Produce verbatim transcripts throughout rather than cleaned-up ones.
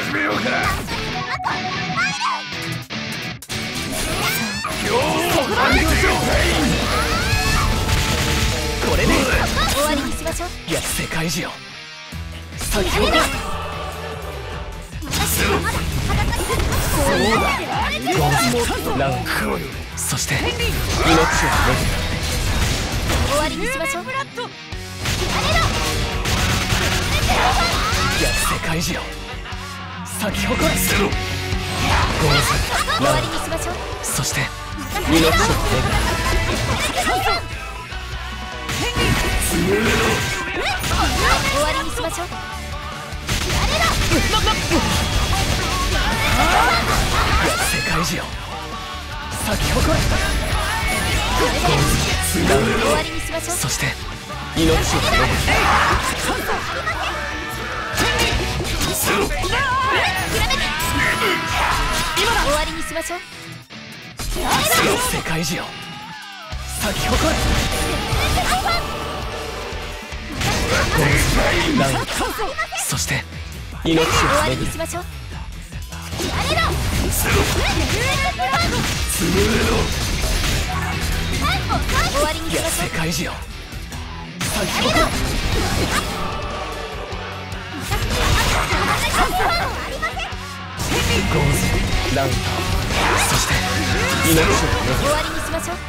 始めようか。今日も満足状態。 これで終わりにしましょう。 いや世界中よ先ほどそうだラウンドそして命を巡る終わりにしましょう。 いや世界中よ咲き誇れゴーズ終わりにしましょう。 そして命を巡る終わりにしましょう。 いや世界中よ咲き誇れ終わりにしましょう。 そして命を巡る終わりにしましょう。 世界中よ咲き誇れラウンドそして命を終わり巡るにしましょう。終わりにいやしましょう。 世界中よ咲き誇れゴーズラウンドそして命を巡る終わりにしましょう。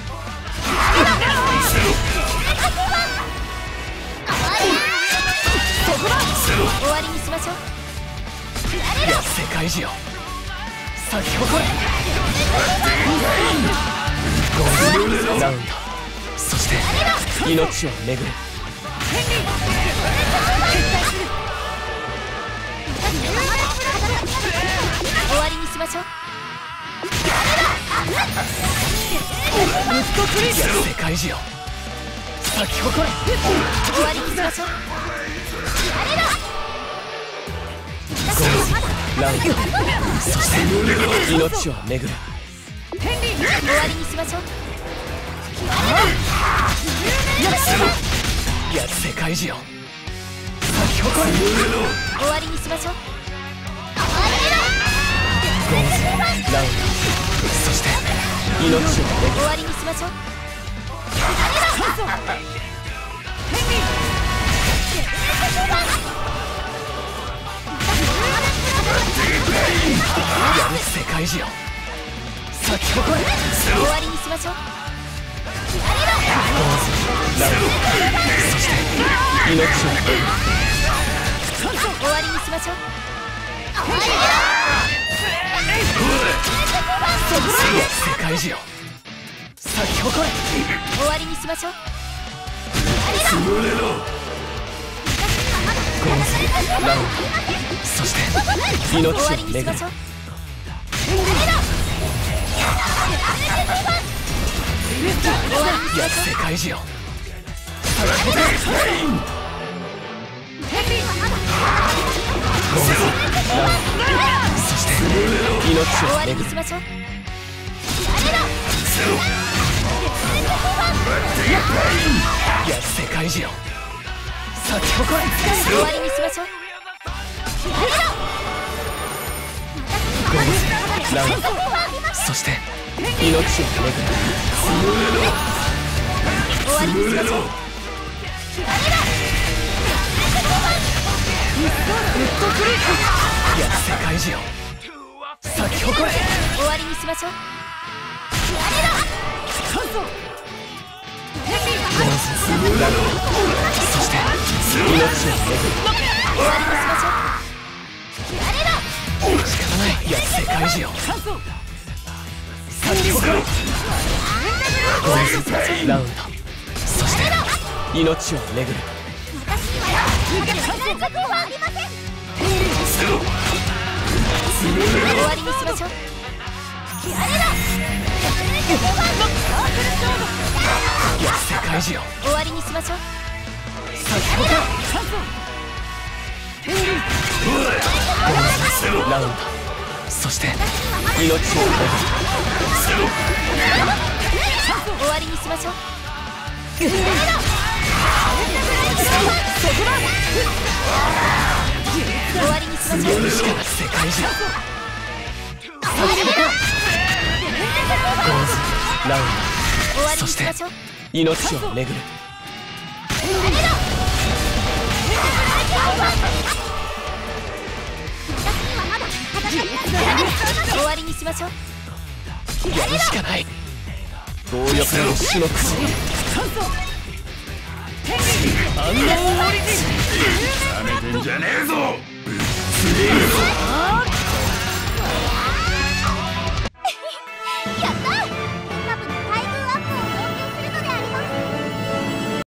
終わりにしましょう。 いや世界中よ咲き誇れゴーズラウンドそして命を巡る終わりにしましょう。 いや世界中よ咲き誇れ終わりにしましょう。 ゴーズラウンドそして命を巡る終わりにしましょう。 いや世界中よ咲き誇れ終わりにしましょう。 ゴーズラウンドそして命を巡る終わりにしましょう。 やる世界中よ咲き誇れ終わりにしましょう。 ゴーズラウンドそして命を巡る終わりにしましょう。 いや世界中よ咲き誇れ終わりにしましょう。 ゴーズラウンドそして命を終わりにし巡るましょう。 いや世界中よ咲き誇れゴーズラウンドそして命終わりを巡るにしましょう。 いや世界中よ咲き誇れ終わりにしましょう。 ゴーズラウンドそして命を巡る終わりにしましょう。 いや世界中よ咲き誇れ終わりにしましょう。 ゴーズラウンドそして命を巡る終わりにしましょう。 仕方ないいや世界中よ咲き誇れゴーズラウンドそして命を巡る終わりにしましょう。 いや世界中よ終わりにしましょう。 咲き誇れゴーズラウンドそして命を巡る終わりにしましょう。終わりにしましょう。 しましょう。 やるしかない世界中構図ラウン終わりドそしてにしましょう。 命を巡る終わりにしましょう。 やるしかない強欲の種の口反応オリジン